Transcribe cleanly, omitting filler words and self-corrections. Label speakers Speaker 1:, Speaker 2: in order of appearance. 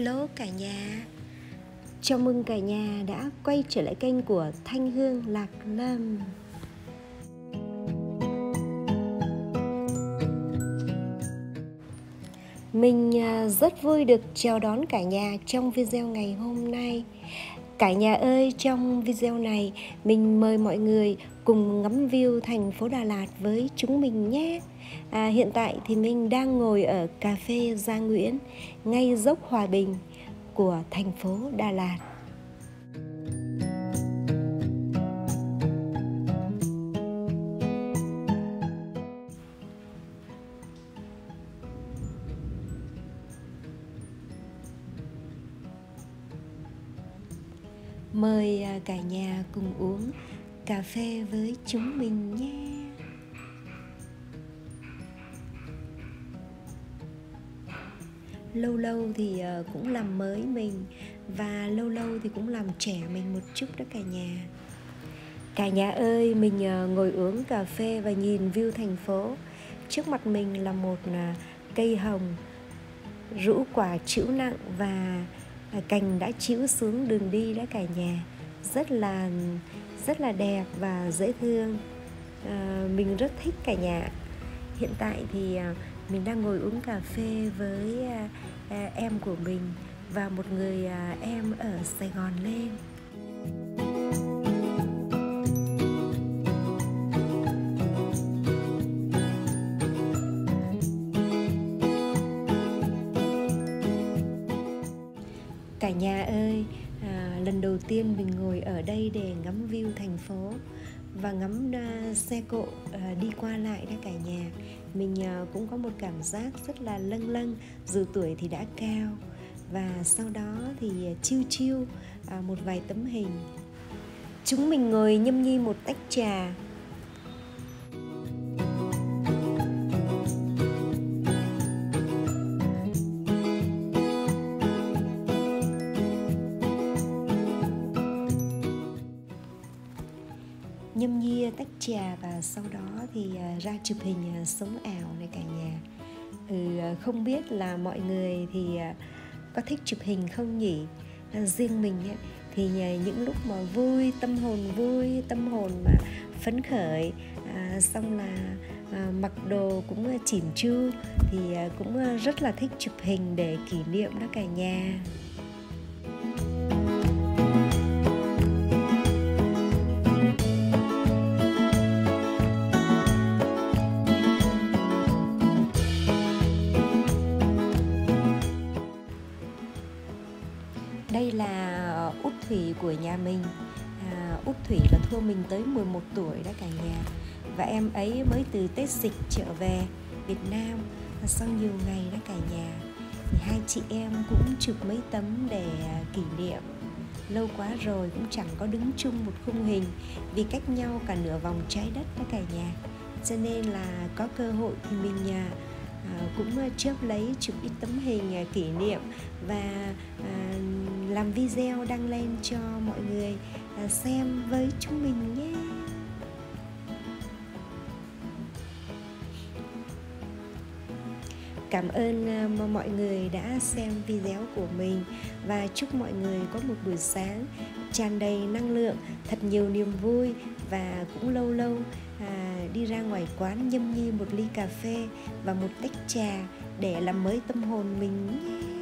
Speaker 1: Hello cả nhà. Chào mừng cả nhà đã quay trở lại kênh của Thanh Hương Lạc Lâm. Mình rất vui được chào đón cả nhà trong video ngày hôm nay. Cả nhà ơi, trong video này mình mời mọi người cùng ngắm view thành phố Đà Lạt với chúng mình nhé. Hiện tại thì mình đang ngồi ở cà phê Gia Nguyễn, ngay dốc Hòa Bình của thành phố Đà Lạt. Mời cả nhà cùng uống cà phê với chúng mình nhé. Lâu lâu thì cũng làm mới mình, và lâu lâu thì cũng làm trẻ mình một chút đó cả nhà. Cả nhà ơi, mình ngồi uống cà phê và nhìn view thành phố. Trước mặt mình là một cây hồng rũ quả trĩu nặng và cành đã trĩu xuống đường đi đó cả nhà. Rất là đẹp và dễ thương. Mình rất thích cả nhà. Hiện tại thì mình đang ngồi uống cà phê với em của mình và một người em ở Sài Gòn lên. Cả nhà ơi, lần đầu tiên mình ngồi ở đây để ngắm view thành phố và ngắm xe cộ đi qua lại đó cả nhà. Mình cũng có một cảm giác rất là lâng lâng, dù tuổi thì đã cao. Và sau đó thì chill một vài tấm hình. Chúng mình ngồi nhâm nhi một tách trà. Nhâm nhi tách trà và sau đó thì ra chụp hình sống ảo này cả nhà. Không biết là mọi người thì có thích chụp hình không nhỉ? Riêng mình ấy, thì những lúc mà vui, tâm hồn mà phấn khởi, xong là mặc đồ cũng chỉn chu thì cũng rất là thích chụp hình để kỷ niệm đó cả nhà. Đây là Út Thủy của nhà mình. Út Thủy là thua mình tới 11 tuổi đó cả nhà. Và em ấy mới từ Tết Dịch trở về Việt Nam sau nhiều ngày đó cả nhà. Thì hai chị em cũng chụp mấy tấm để kỷ niệm. Lâu quá rồi cũng chẳng có đứng chung một khung hình vì cách nhau cả nửa vòng trái đất đó cả nhà. Cho nên là có cơ hội thì mình cũng chớp lấy chụp ít tấm hình kỷ niệm và làm video đăng lên cho mọi người xem với chúng mình nhé. Cảm ơn mọi người đã xem video của mình và chúc mọi người có một buổi sáng tràn đầy năng lượng, thật nhiều niềm vui và cũng lâu lâu đi ra ngoài quán nhâm nhi một ly cà phê và một tách trà để làm mới tâm hồn mình nhé.